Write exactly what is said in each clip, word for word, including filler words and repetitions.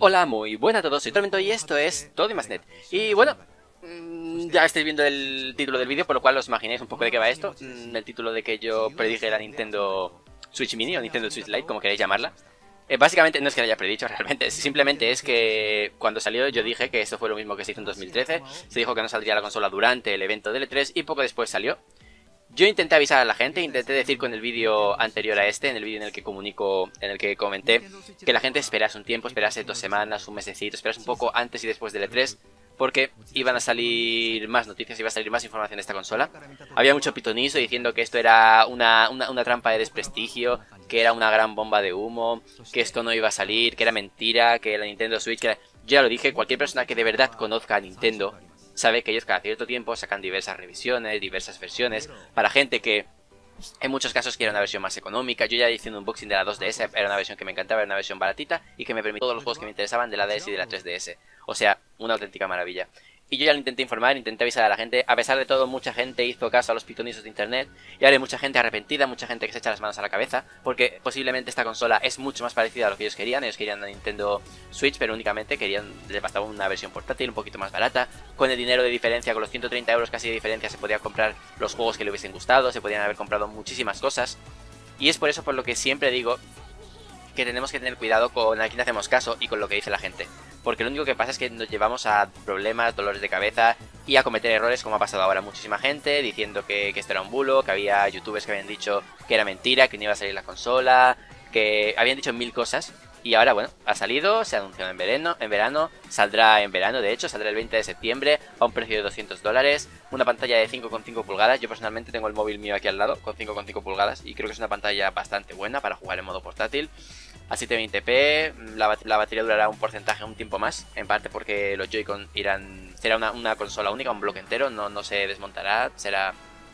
Hola, muy buenas a todos, soy Tormento y esto es Todo y Más Net. Y bueno, mmm, ya estáis viendo el título del vídeo, por lo cual os imagináis un poco de qué va esto. Mm, el título de que yo predije la Nintendo Switch Mini o Nintendo Switch Lite, como queréis llamarla. Eh, básicamente no es que lo haya predicho realmente, simplemente es que cuando salió yo dije que esto fue lo mismo que se hizo en dos mil trece. Se dijo que no saldría la consola durante el evento del E tres y poco después salió. Yo intenté avisar a la gente, intenté decir con el vídeo anterior a este, en el vídeo en el que comunico, en el que comenté, que la gente esperase un tiempo, esperase dos semanas, un mesecito, esperase un poco antes y después del E tres, porque iban a salir más noticias, iba a salir más información de esta consola. Había mucho pitonizo diciendo que esto era una, una, una trampa de desprestigio, que era una gran bomba de humo, que esto no iba a salir, que era mentira, que la Nintendo Switch... Que era... Yo ya lo dije, cualquier persona que de verdad conozca a Nintendo sabe que ellos cada cierto tiempo sacan diversas revisiones, diversas versiones, para gente que en muchos casos quiere una versión más económica. Yo ya hice un unboxing de la dos D S, era una versión que me encantaba, era una versión baratita y que me permitía todos los juegos que me interesaban de la D S y de la tres D S. O sea, una auténtica maravilla. Y yo ya lo intenté informar, intenté avisar a la gente. A pesar de todo, mucha gente hizo caso a los pitonizos de internet. Y ahora hay mucha gente arrepentida, mucha gente que se echa las manos a la cabeza, porque posiblemente esta consola es mucho más parecida a lo que ellos querían. Ellos querían una Nintendo Switch, pero únicamente querían, les bastaba una versión portátil un poquito más barata. Con el dinero de diferencia, con los ciento treinta euros casi de diferencia, se podían comprar los juegos que le hubiesen gustado, se podían haber comprado muchísimas cosas. Y es por eso por lo que siempre digo que tenemos que tener cuidado con a quién hacemos caso y con lo que dice la gente. Porque lo único que pasa es que nos llevamos a problemas, dolores de cabeza y a cometer errores, como ha pasado ahora. Muchísima gente diciendo que, que esto era un bulo, que había youtubers que habían dicho que era mentira, que no iba a salir la consola, que habían dicho mil cosas. Y ahora, bueno, ha salido, se ha anunciado en verano, en verano, saldrá en verano, de hecho, saldrá el veinte de septiembre a un precio de doscientos dólares, una pantalla de cinco coma cinco pulgadas. Yo personalmente tengo el móvil mío aquí al lado con cinco coma cinco pulgadas y creo que es una pantalla bastante buena para jugar en modo portátil. A setecientos veinte p, la, la batería durará un porcentaje, un tiempo más, en parte porque los Joy-Con irán, será una, una consola única, un bloque entero, no, no se desmontará, será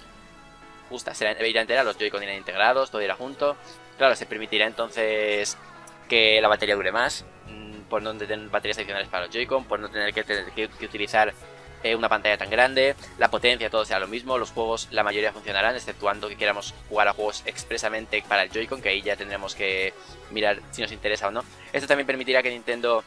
justa, será, irá entera, los Joy-Con irán integrados, todo irá junto. Claro, se permitirá entonces que la batería dure más, por no tener baterías adicionales para los Joy-Con, por no tener que, tener que, que utilizar eh, una pantalla tan grande, la potencia, todo será lo mismo, los juegos, la mayoría funcionarán, exceptuando que queramos jugar a juegos expresamente para el Joy-Con, que ahí ya tendremos que mirar si nos interesa o no. Esto también permitirá que Nintendo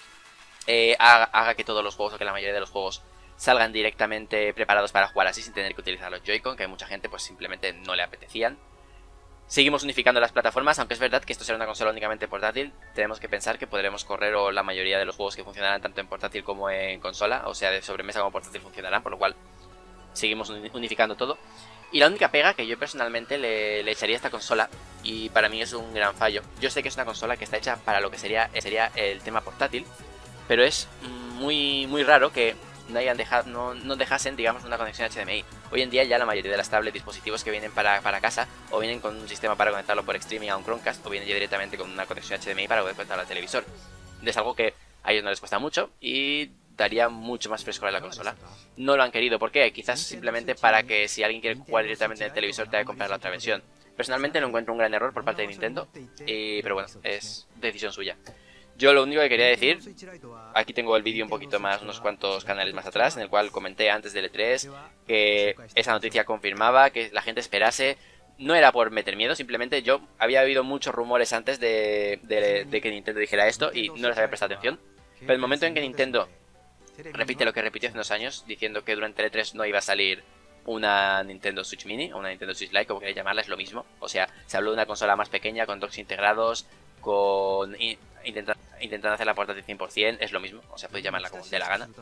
eh, haga, haga que todos los juegos, o que la mayoría de los juegos salgan directamente preparados para jugar así, sin tener que utilizar los Joy-Con, que a mucha gente pues simplemente no le apetecían. Seguimos unificando las plataformas, aunque es verdad que esto será una consola únicamente portátil. Tenemos que pensar que podremos correr o la mayoría de los juegos que funcionarán tanto en portátil como en consola, o sea, de sobremesa como portátil funcionarán, por lo cual seguimos unificando todo. Y la única pega que yo personalmente le, le echaría a esta consola, y para mí es un gran fallo, yo sé que es una consola que está hecha para lo que sería, sería el tema portátil, pero es muy, muy raro que no, hayan dejado, no, no dejasen, digamos, una conexión H D M I. Hoy en día ya la mayoría de las tablets, dispositivos que vienen para, para casa, o vienen con un sistema para conectarlo por streaming a un Chromecast, o vienen ya directamente con una conexión H D M I para poder conectarlo al televisor. Es algo que a ellos no les cuesta mucho y daría mucho más frescor a la consola. No lo han querido, ¿por qué? Quizás simplemente para que si alguien quiere jugar directamente en el televisor tenga que comprar la otra versión. Personalmente no encuentro un gran error por parte de Nintendo, y, pero bueno, es decisión suya. Yo lo único que quería decir, aquí tengo el vídeo un poquito más, unos cuantos canales más atrás, en el cual comenté antes del E tres que esa noticia confirmaba que la gente esperase. No era por meter miedo, simplemente yo había oído muchos rumores antes de, de, de que Nintendo dijera esto y no les había prestado atención. Pero el momento en que Nintendo repite lo que repitió hace unos años, diciendo que durante el E tres no iba a salir una Nintendo Switch Mini o una Nintendo Switch Lite, como queréis llamarla, es lo mismo. O sea, se habló de una consola más pequeña, con docks integrados, con intentando, intentando hacer la portátil cien por cien, es lo mismo, o sea, podéis llamarla como de la gana.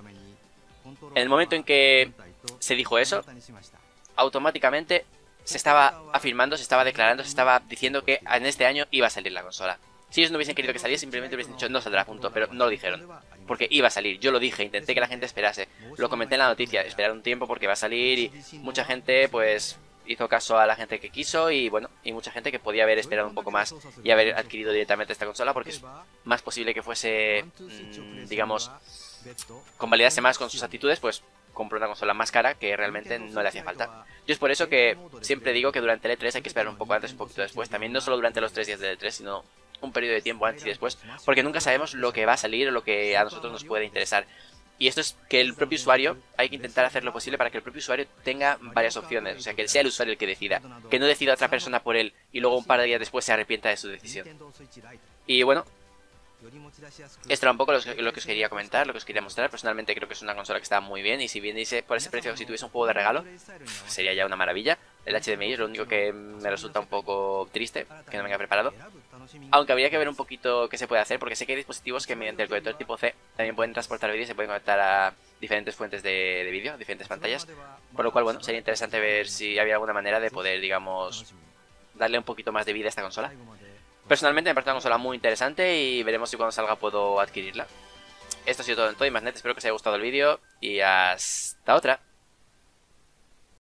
En el momento en que se dijo eso, automáticamente se estaba afirmando, se estaba declarando, se estaba diciendo que en este año iba a salir la consola. Si ellos no hubiesen querido que saliera, simplemente hubiesen dicho no saldrá, punto, pero no lo dijeron, porque iba a salir. Yo lo dije, intenté que la gente esperase, lo comenté en la noticia, esperar un tiempo porque va a salir, y mucha gente pues hizo caso a la gente que quiso, y bueno, y mucha gente que podía haber esperado un poco más y haber adquirido directamente esta consola, porque es más posible que fuese, mmm, digamos, convalidase más con sus actitudes, pues compró una consola más cara que realmente no le hacía falta. Yo es por eso que siempre digo que durante el E tres hay que esperar un poco antes, un poquito después, también no solo durante los tres días del E tres, sino un periodo de tiempo antes y después, porque nunca sabemos lo que va a salir o lo que a nosotros nos puede interesar. Y esto es que el propio usuario, hay que intentar hacer lo posible para que el propio usuario tenga varias opciones. O sea, que sea el usuario el que decida. Que no decida otra persona por él y luego un par de días después se arrepienta de su decisión. Y bueno, Esto era un poco lo que, lo que os quería comentar, lo que os quería mostrar. Personalmente creo que es una consola que está muy bien. Y si bien dice por ese precio, si tuviese un juego de regalo, sería ya una maravilla. El H D M I es lo único que me resulta un poco triste, que no venga preparado. Aunque habría que ver un poquito qué se puede hacer, porque sé que hay dispositivos que mediante el conector tipo C también pueden transportar vídeo y se pueden conectar a diferentes fuentes de, de vídeo, diferentes pantallas. Por lo cual, bueno, sería interesante ver si había alguna manera de poder, digamos, darle un poquito más de vida a esta consola. Personalmente me parece una consola muy interesante y veremos si cuando salga puedo adquirirla. Esto ha sido todo en todo y más net, espero que os haya gustado el vídeo y hasta otra.